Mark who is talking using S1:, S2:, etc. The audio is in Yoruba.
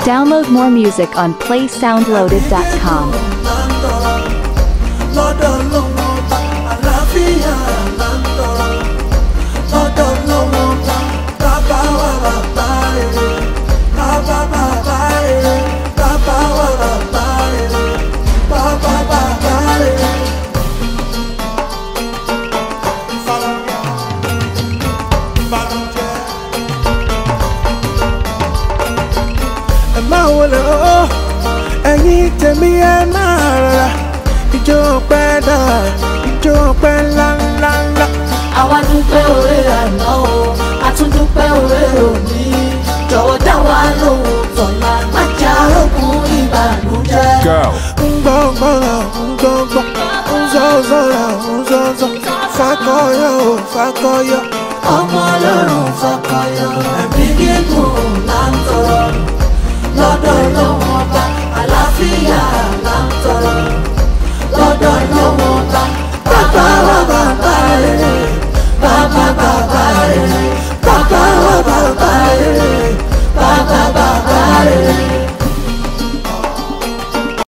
S1: Download more music on playsoundloaded.com.
S2: Tèmi ẹ máa rọra ìjó pẹ́ dáa ìjó pẹ́ ńláńláńlá.
S3: Àwa dúpẹ́ oore àná o a tún dúpẹ́ oore òní jọ̀wọ́ dá wa lóhùn tọ̀la má já òkun ìbànújẹ́.
S2: Ngbọ̀ngbọ̀nà ngbọ̀ngbọ̀n nzọ̀zọ̀ra nzọ̀zọ̀ fakọyọ fakọyọ.
S3: Ọmọ